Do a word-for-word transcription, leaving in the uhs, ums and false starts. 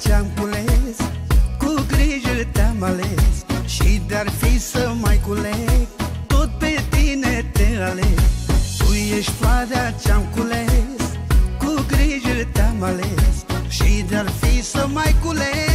ce-am cules, cu grijă te-am ales. Și de-ar fi să mai culeg, tot pe tine te aleg. Tu ești floarea ce-am cules, cu grijă te-am ales. Și de-ar fi să mai culeg,